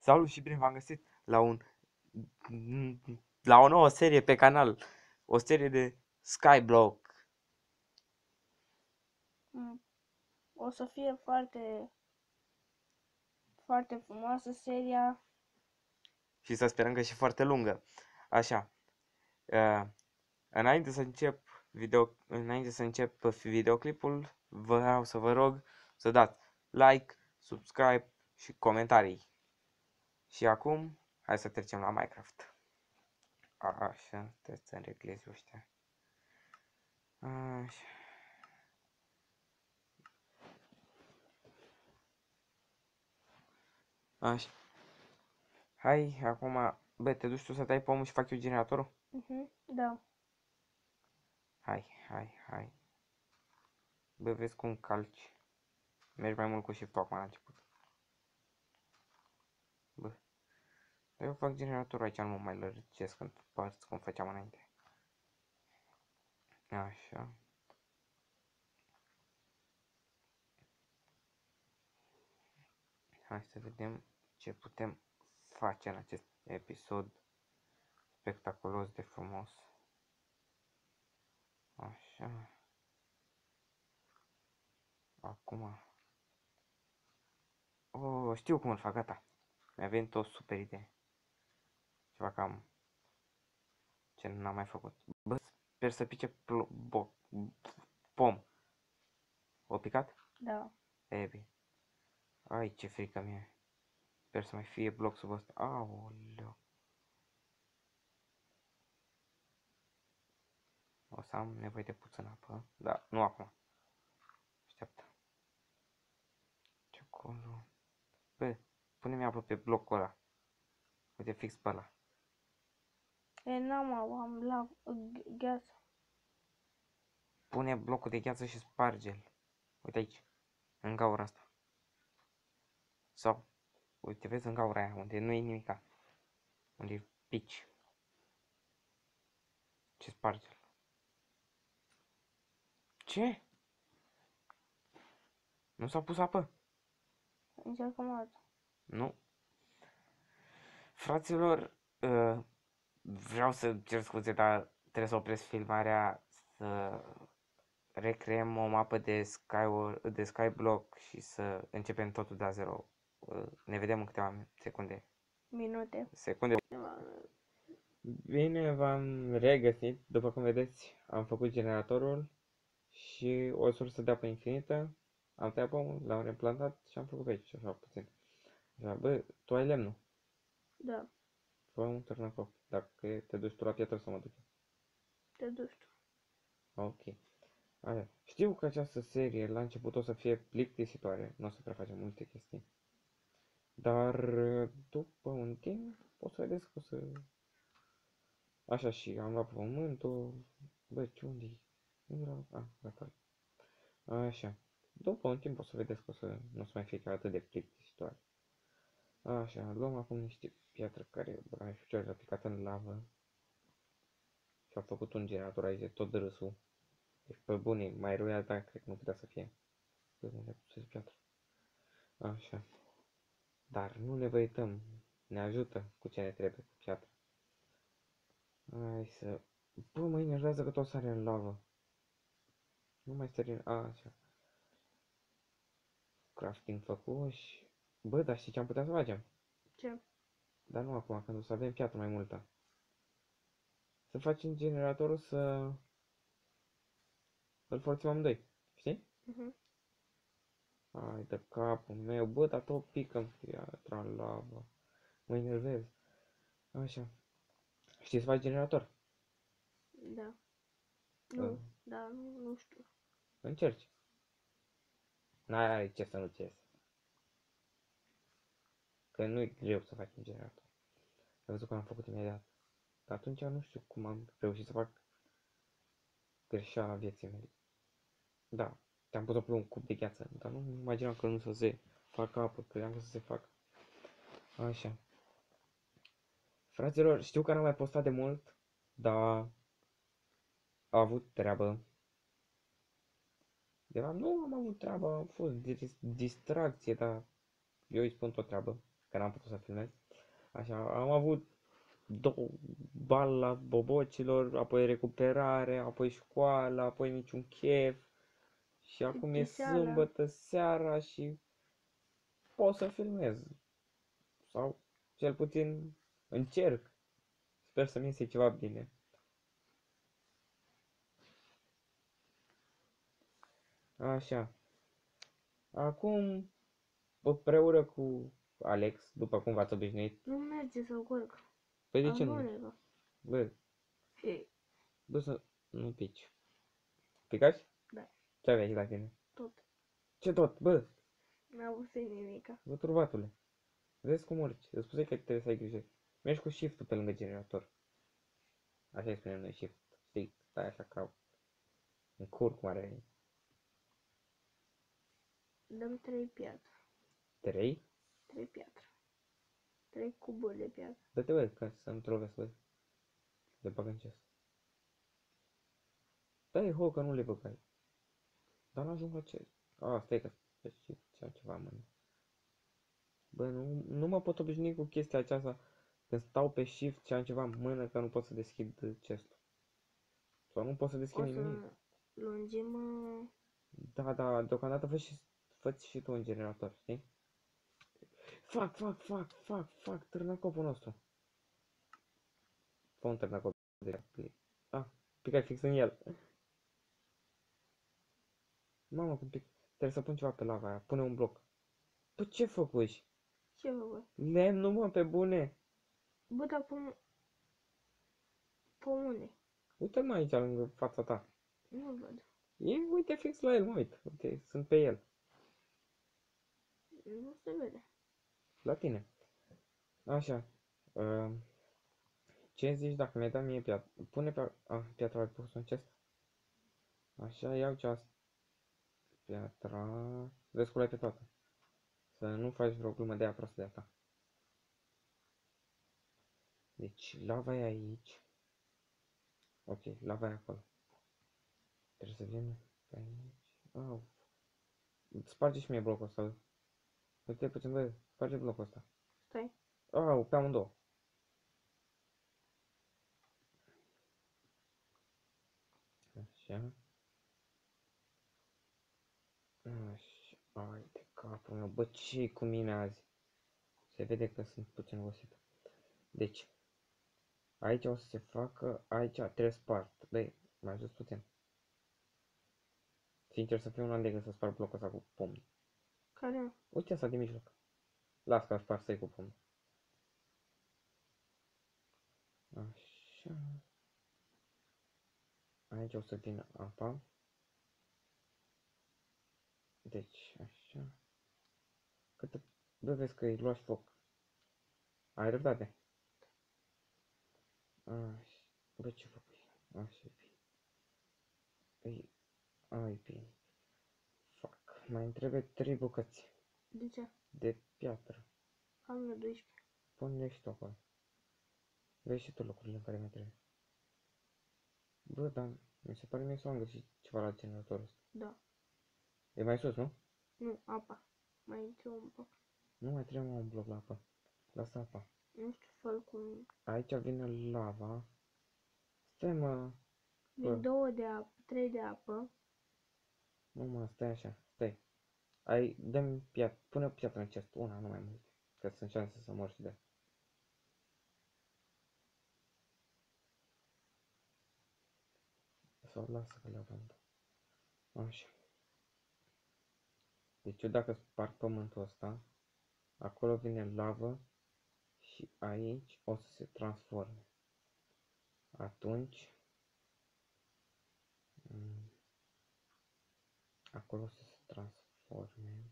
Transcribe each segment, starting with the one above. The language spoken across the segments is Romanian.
Salut și bine v-am găsit la o nouă serie pe canal. O serie de Skyblock. O să fie foarte, foarte frumoasă seria. Și să sperăm că și foarte lungă. Așa. Înainte să încep videoclipul, vreau să vă rog să dați like, subscribe și comentarii. Și acum, hai să trecem la Minecraft. Așa, trebuie să-mi reglez ăștia. Așa. Așa. Hai, acum, bă, te duci tu să tai pomul și fac eu generatorul? Da. Hai. Bă, vezi cum calci. Mergi mai mult cu shift-ul acum la început. Bă. Dar eu fac generatorul aici, nu mă mai lărgesc în părți cum făceam înainte. Așa. Hai să vedem ce putem face în acest episod spectaculos de frumos. Așa. Acum. Oh, știu cum îl fac, gata. Mi-a venit o super idee. Ceva cam ce n-am mai făcut. Bă, sper să pice pom. O picat? Da. E bine. Ai, ce frică mie. Sper să mai fie bloc sub ăsta. Aoleu. O să am nevoie de puțin apă. Da, nu acum. Așteaptă. Ce acolo? Bă, pune-mi apă pe blocul ăla. Uite, fix pe ăla. E, am la gheață. Pune blocul de gheață și sparge-l. Uite aici. În gaura asta. Sau, uite, vezi în gaura aia, unde nu e nimica. Unde e pici. Și sparge-l. Ce? Nu s-a pus apă? Încercăm o dată. Nu. Fraților, vreau să cer scuze, dar trebuie să opresc filmarea, să recreăm o mapă de Skyblock și să începem totul de la zero. Ne vedem în câteva secunde. Minute. Bine, v-am regăsit. După cum vedeți, am făcut generatorul și o sursă de apă infinită. Am tăiat pomul, l-am replantat și am făcut pe aici, așa puțin. Așa, bă, tu ai lemnul. Da. Fă un târnăcop. Dacă te duci tu la piatră să mă duc. Te duci tu. Ok. Așa. Știu că această serie la început o să fie plictisitoare. Nu o să prea facem multe chestii. Dar după un timp o să vedeți că o să... Așa, și am luat pământul. Bă, ce unde-i? Unde era? Ah, gata. Așa. După un timp o să vedeți că nu o să mai fie chiar atât de plictisitoare. Așa, luăm acum niște piatră care, bă, mai știu ce a picat în lavă. Și a făcut un generator aici de tot râsul. Deci, pe bune, mai rău ta, cred că nu putea să fie. Bă, unde a pus piatră? Așa. Dar nu ne văităm. Ne ajută cu ce ne trebuie, cu piatră. Hai să... Bă, mă enervează că tot sare în lavă. Nu mai sări în... așa. Crafting făcut și... Bă, dar știi ce am putea să facem? Ce? Dar nu acum, când o să avem piatră mai multă. Să facem generatorul să... Îl folosim amândoi. Știi? Hai de capul meu. Bă, dar tot pică în piatra în lavă. Mă enervez. Așa. Știi să faci generator? Da. Uh, Nu. Da, nu știu. Încerci. N-ai ce să nu ți iese. Că nu e greu să faci un generator. Am văzut că am făcut imediat. Dar atunci nu știu cum am reușit să fac greșeala vieții mele. Da, te-am pus pe un cub de gheață, dar nu imaginam că nu să se facă apă, credeam că să se facă. Așa. Fraților, știu că n-am mai postat de mult, dar a avut treabă. De fapt, nu am avut treabă, a fost distracție, dar eu îi spun tot treabă. că n-am putut să filmez. Așa, am avut două bal la bobocilor, apoi recuperare, apoi școală, apoi niciun chef. Și acum e Plictiseală. sâmbătă seara și pot să filmez. Sau cel puțin încerc. Sper să-mi iese ceva bine. Așa. Acum, împreună cu Alex, după cum v-ați obișnuit. Nu merge să urc. Păi de ce nu? Alunecă. Bă, Ei, bă să nu pici. Picați? Da. Ce aveai la tine? tot. Ce tot? Bă, N-am văzut nimica. bă turbatule. Vezi cum urci. Îți spuse că trebuie să ai grijă. Mergi cu shift-ul pe lângă generator. Așa îi spunem noi shift. Știi? Stai așa ca un cur cum are. Dăm 3 piatră. 3? 3 piatră. 3 cuburi de piatră. Dă-te bă, ca să nu te lovesc, bă. Le bag în chest. Dai ho că nu le băgai. Dar n-ajung la ce. Stai că ce ceva mână. Bă, nu mă pot obișnui cu chestia aceasta când stau pe shift și am ceva în mână că nu pot să deschid chestul. Sau nu pot să deschid O nimic. să lungim... Da, deocamdată fă-ți și tu un generator, știi? Fac, târnăcopul nostru. Fă un târnăcop de picai fix în el. Mamă, cum pic. Trebuie să pun ceva pe lava aia. Pune un bloc. Bă, ce făcuși? Ce bă? Lemn, nu mă, pe bune. Bă, dar pe unde? Uite-l mai aici, lângă fața ta. Nu văd. Uite fix la el, mă uit. Uite, sunt pe el. Nu se vede. La tine. Așa. Ce zici dacă mi-ai dat mie piatră? Pune pe... piatra ai pus în chest? Așa, iau ceas. Piatra... Desculai pe toată. Să nu faci vreo glumă de aia prostă de asta. Deci, lava e aici. Ok, lava e acolo. Trebuie să vin pe aici. Sparge și mie blocul ăsta. Uite puțin, bă, sparge blocul ăsta. Stai. Pe amândouă. Așa. Așa. Ai de capul meu. Bă, ce cu mine azi? Se vede că sunt puțin obosit. Deci, aici o să se facă, aici trebuie spart. Băi, mai jos puțin. Sincer să fiu, un alegă să sparg blocul ăsta cu pumni. Care? Uite asta din mijloc. Las că spar să-i cu pumni. Așa. Aici o să vină apa. Deci, așa. Câte... Bă, vezi că îi luași foc. Ai răbdate. Așa. Bă, ce fac? Așa e bine. Ai bine. Fac. Mai îmi trebuie 3 bucăți De ce? de piatră. Am eu 12. Pune-le și tu acolo. Vezi și tu locurile în care mai trebuie. Bă, dar mi se pare mie să am găsit ceva la generatorul ăsta. Da. E mai sus, nu? Nu, apa. Mai întâi un bloc. Nu mai trebuie un bloc la apă. Lasă apa. Nu știu, fă cum... Aici vine lava. Stai mă. Din 2 de apă, 3 de apă. Nu mă, stai așa. Stai. Dă-mi pune o piatră în chest. Una, nu mai mult. Că sunt șanse să mor și de asta. Sau lasă că le avem. Așa. Deci eu dacă sparg pământul ăsta, acolo vine lavă și aici o să se transforme. Atunci acolo o să se transforme.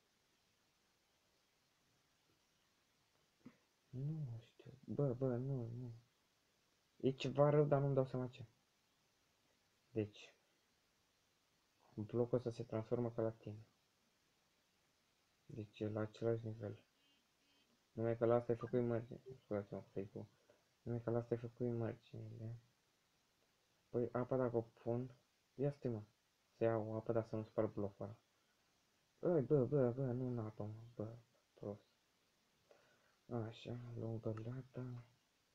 Nu știu. Bă, nu. E ceva rău, dar nu-mi dau seama ce. Deci, blocul ăsta se transformă ca la tine. Deci e la același nivel. Numai că la asta ai făcut imagine. Scuzați-mă, fake-ul. Numai că la asta ai făcut imaginile. Păi apa dacă o pun. Ia stai mă. Să iau apă, dar să nu sparg blocul ăla. Bă, nu în apă, mă. Bă, prost. Așa, luăm găleata.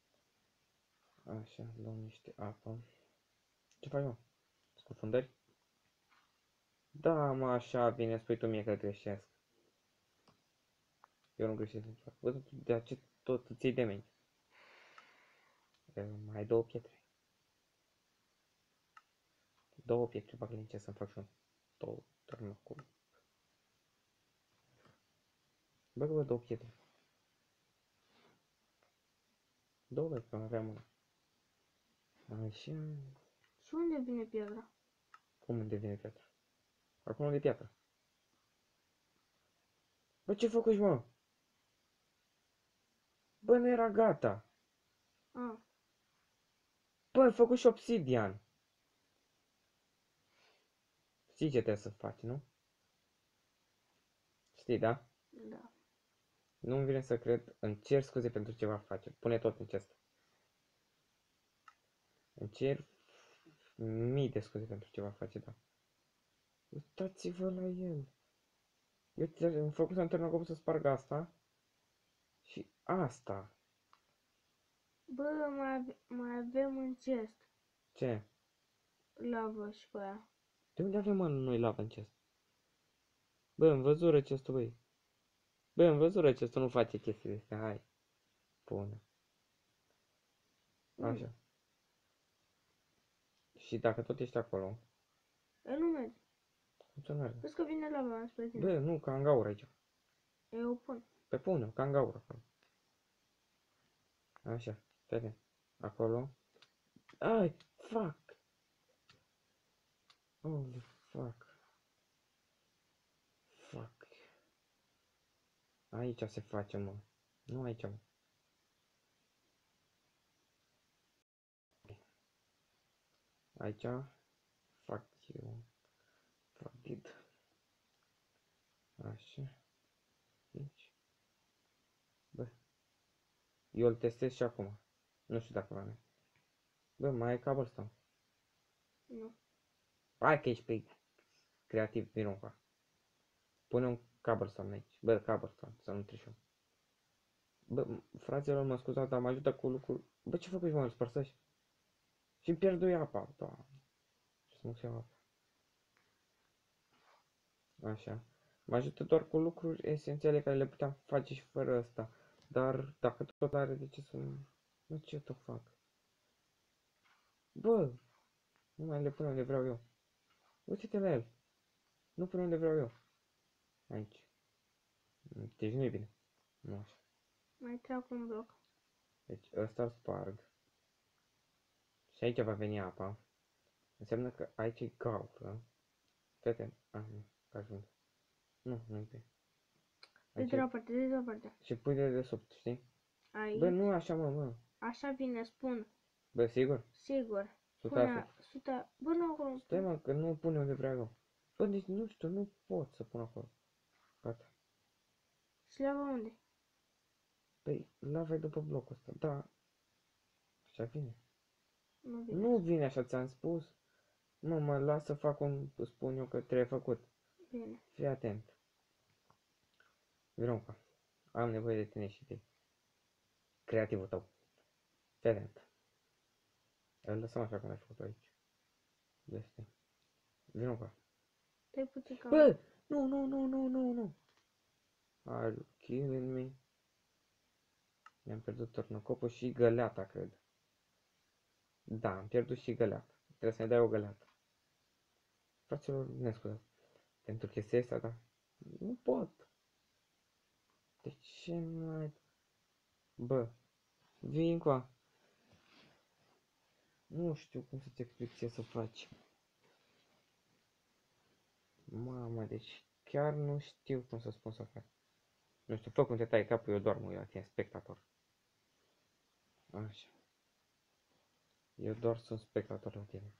Așa, luăm niște apă. Ce faci, mă? Scufundări? Da, mă, așa bine, spui tu mie că greșesc. Eu nu greșesc niciodată. Bă, de ce tot îți iei de mine? Mai ai două pietre. Două pietre, bag în ce să-mi fac și un două tărmă acolo. Bă, două pietre. Două, bă, că mai aveam una. Așa. Și unde vine piatra? Cum unde vine piatra? Acum unde e piatra? Bă, ce făcuși, mă? Bă, nu era gata. Ah, Bă, ai făcut și obsidian. Știi ce trebuie să faci, nu? Știi, da? da. Nu-mi vine să cred. Îmi cer scuze pentru ce va face. Pune tot în chest. Îmi cer mii de scuze pentru ce va face, da. Uitați-vă la el. Eu am făcut să-mi termin să sparg asta. Și asta. Bă, mai avem un chest. Ce? Lavă și pe aia. De unde avem, mă, noi lava în chest? Bă, în văzură chestul, băi. Bă, în văzură chestul nu face chestiile astea. Hai. Pune. Așa. Și dacă tot ești acolo, Eu nu merg. cum să mergi? Vezi că vine lava spre tine. Bă, nu, ca în gaură aici. Eu o pun. Pe pune, ca în gaură acolo. Așa, fete. Acolo. Ai, fuck. Holy fuck. Fuck. Aici se face, mă. Nu aici, mă. Aici. Fuck you. Fuck it. Așa. Aici. Bă. Eu îl testez și acum. Nu știu dacă va. Bă, mai ai cobblestone. Nu. Hai că ești pe creativ, vino încoa. Pune un cobblestone aici. Bă, cobblestone, să nu trișăm. Bă, fraților, mă scuzați, dar mă ajută cu lucruri. Bă, ce făcuși, mă, îl spărsești? Și-mi pierdui apa, doamne. Ce să mă iau apa. Așa. Mă ajută doar cu lucruri esențiale care le puteam face și fără asta. Dar dacă tot are, de ce să nu... Bă, ce to fac? Bă, nu mai le pun unde vreau eu. Uite-te la el. Nu pun unde vreau eu. Aici. Deci nu e bine. Nu așa. Mai trag un bloc. Deci ăsta îl sparg. Și aici va veni apa. Înseamnă că aici e gaură. Fete. Ah, nu. Că ajung. Nu, nu e. De Aici la e... parte, de la parte. Și pui de sub, știi? Aici. Bă, nu așa, mă. Așa vine, spun. Bă, sigur? Sigur. 100%. Pune 100. Bă, nu acolo. Stai, mă, că nu pune unde vreau eu. Bă, deci nu știu, nu pot să pun acolo. Gata. Și lava unde? Păi, lava e după blocul ăsta. Da. Așa vine. Nu vine. Nu vine așa, ți-am spus. Mă las să fac cum spun eu că trebuie făcut. Bine. Fii atent. Vino, am nevoie de tine și de creativul tău. Fii atent. Îl lăsăm așa cum ai făcut aici. Este. Vino, Stai puțin ca... Bă! Nu. Are you killing me? Mi-am pierdut tornocopul și găleata, cred. Da, am pierdut și găleata. Trebuie să-mi dai o găleată. Fraților, ne scuzați. Pentru chestia asta, da. Nu pot. De ce mai... Bă, vii încoa. Nu știu cum să-ți explic ce să faci. Mamă, deci chiar nu știu cum să spun să fac. Nu știu, fă cum te tai capul, eu doar mă uit la tine, spectator. Așa. Eu doar sunt spectator la tine.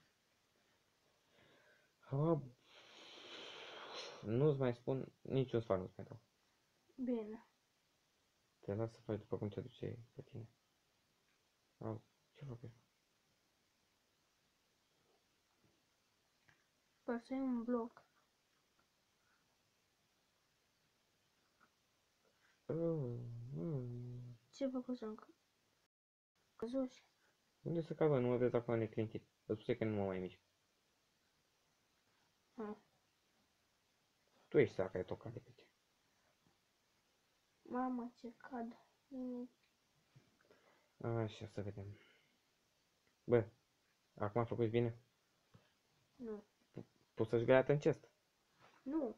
Nu-ți mai spun, niciun sfat nu-ți mai dau. Bine. Te las să faci după cum te duce pe tine. Au, ce fac eu? Pasai un bloc. Oh, oh. Ce ai făcut să-mi căzuși? Unde să cad, bă? Nu mă vezi acum neclintit. Îți spune că nu mă mai mișc. Ah. Tu ești săraca de tocat de pe ce. Mama, ce cad. Nimic. Așa, să vedem. Bă, acum a făcut bine? Nu. Poți să-și găiată în chest. Nu.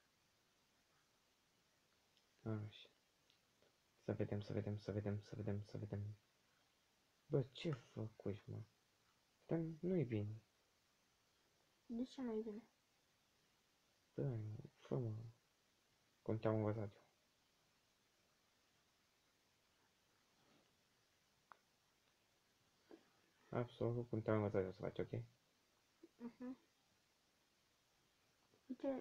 Așa. Să vedem, să vedem, să vedem, să vedem, să vedem. Bă, ce făcuși, mă? Dar nu-i bine. De ce nu-i bine? Bă, fă, mă. Cum te-am învățat eu. Absolut cum te-am învățat eu să faci, ok? Uite.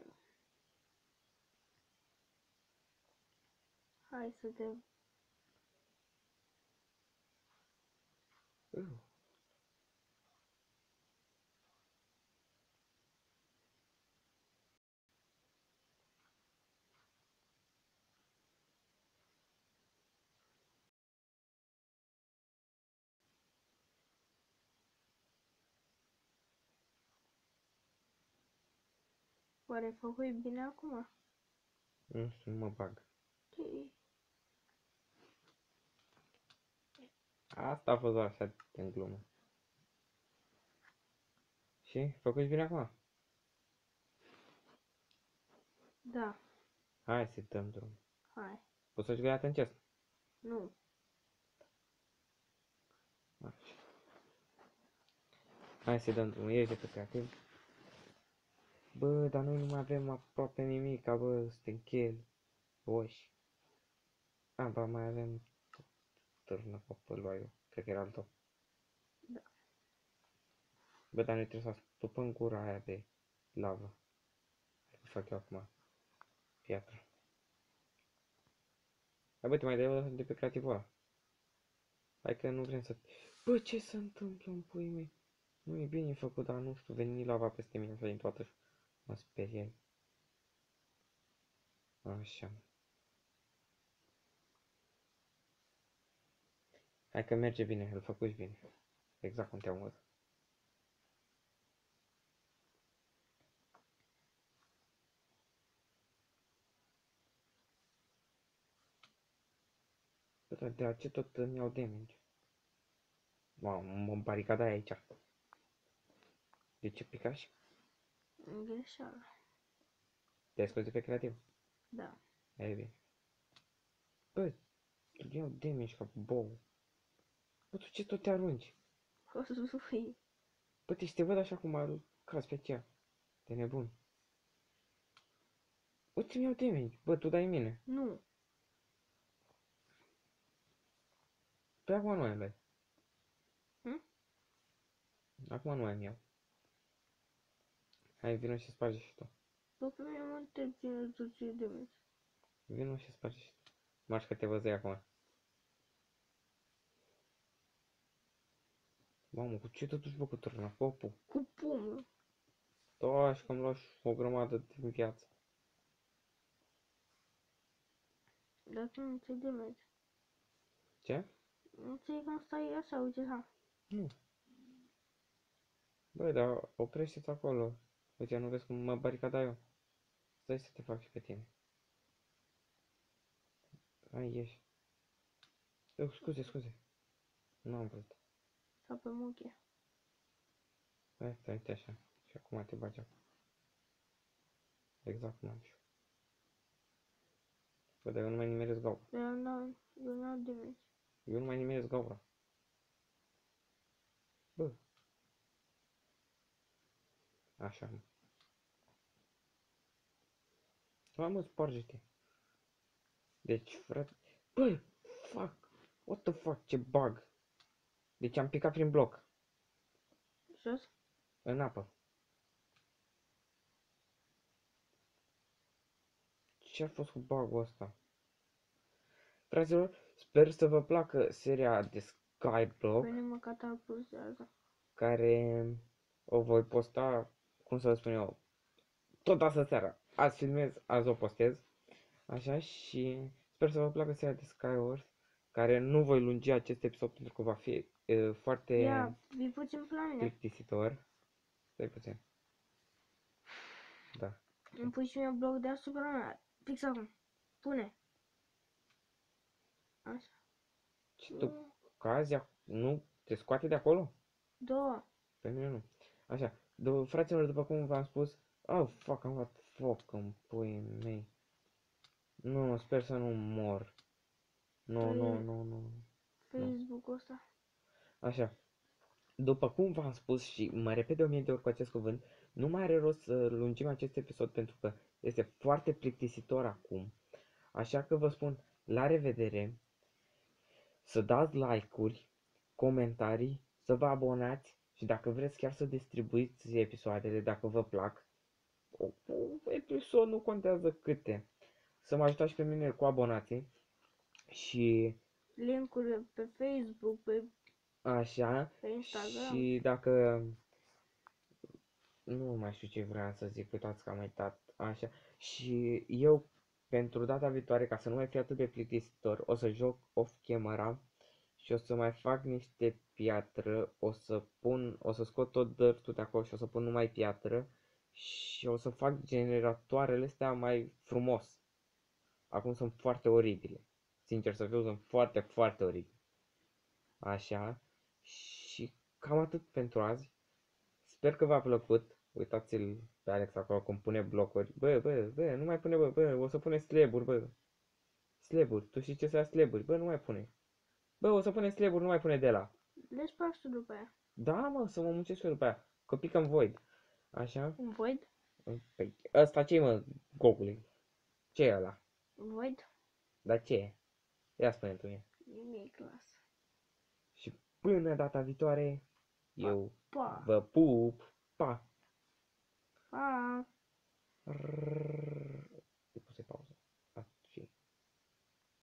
Hai să te... Uh. Oare ai făcut bine acum? Nu știu, nu mă bag. Ce? Asta a fost așa în glumă. Și? Făcuși bine acum? Da. Hai să dăm drum. Hai. Poți să-și găiată în chest. Nu. Așa. Hai să dăm drum. Ieși de pe creativ. Bă, dar noi nu mai avem aproape nimic, bă, suntem chel. Oși. A, ba, mai avem târnă pe eu. Cred că era al tău. Da. Bă, dar noi trebuie să stupăm gura aia de lavă. Hai că fac eu acum. Piatră. Hai, bă, te mai dai de pe creativul ăla. Hai că nu vrem să... Bă, ce se întâmplă în puii mei? Nu e bine făcut, dar nu știu, veni lava peste mine așa din toată și mă speriai. Așa. Hai că merge bine, îl făcuși bine. Exact cum te-am văzut. Bă, dar de ce tot îmi iau damage? Mamă, mă baricadai aici. De ce picași? Greșeală. Te-ai scos de pe creativ? Da. E bine. Bă, îmi iau damage ca bou. Bă, tu ce tot te arunci? Căzui. Bă, te văd așa cum aruncați pe cea. De nebun. Bă, ți-mi iau damage. Bă, tu dai mine. Nu. Pe acum nu ai mai. Hm? Acum nu ai eu. Hai, vino și sparge și tu. După pe mine mă întreb cine tu ții de mine. Vino și sparge și tu. Marș că te văzui acum. Mamă, cu ce te duci bă cu târna? Popu. Cu pumnul. Toași că am luat o grămadă din viață. Dar tu nu ții de mine. Ce? Nu ții când stai așa, uite, ha. Nu. Băi, dar oprește-ți acolo. Uite, nu vezi cum mă baricada eu? Stai să te fac și pe tine. Hai, ieși. Eu, scuze, scuze. Nu am vrut. Sau pe muche. Hai, stai, uite așa. Și acum te bagi acolo. Exact cum am și eu. Bă, dar eu nu mai nimeresc gaura. Eu n-am de mine. Eu nu mai nimeresc gaura. Bă. Așa, mă. Hai, mă, sparge-te. Deci, frate... Bă, fuck. What the fuck, ce bug. Deci am picat prin bloc. Jos? În apă. Ce a fost cu bug-ul ăsta? Fraților, sper să vă placă seria de Skyblock, Pe mine mă catapultează. care o voi posta, cum să vă spun eu, tot astă seara. Azi filmez, azi o postez. Așa, și sper să vă placă seria de Skywars. care nu voi lungi acest episod pentru că va fi foarte Ia, vii puțin pe la mine. plictisitor. Stai puțin. Da. Îmi pui și mie bloc deasupra mea. Fix acum. Pune. Așa. Și tu cazi, nu te scoate de acolo? Două. Pe mine nu. Așa, fraților, după cum v-am spus, oh, fuck, am luat foc în puii mei. Nu, sper să nu mor. Nu. Facebook-ul ăsta. Așa, după cum v-am spus și mă repet de 1000 de ori cu acest cuvânt, nu mai are rost să lungim acest episod pentru că este foarte plictisitor acum. Așa că vă spun la revedere, să dați like-uri, comentarii, să vă abonați și dacă vreți chiar să distribuiți episoadele dacă vă plac. Episod nu contează câte. Să mă ajutați și pe mine cu abonații și Link-urile pe Facebook, pe așa. Instagram. Și dacă nu mai știu ce vreau să zic, uitați că am uitat. Așa. Și eu pentru data viitoare, ca să nu mai fie atât de plictisitor, o să joc off camera și o să mai fac niște piatră, o să scot tot dirt de acolo și o să pun numai piatră și o să fac generatoarele astea mai frumos. Acum sunt foarte oribile. Sincer să fiu, sunt foarte, foarte oribile. Așa. Și cam atât pentru azi. Sper că v-a plăcut. Uitați-l pe Alex acolo cum pune blocuri. Bă, nu mai pune, bă, o să pune slaburi, bă. Slaburi, tu știi ce să ia slaburi? Bă, nu mai pune. Bă, o să pune slaburi, nu mai pune de la. Le spargi tu după aia. Da, mă, să mă muncesc eu după aia. Că pică în void. Așa? Un void? Păi, ăsta ce mă, Gogule? Ce e ăla? Un void? Dar ce e? Ia spune tu mie. Nimic, lasă. Și până data viitoare, eu Pa. vă pup. Pa! Pa.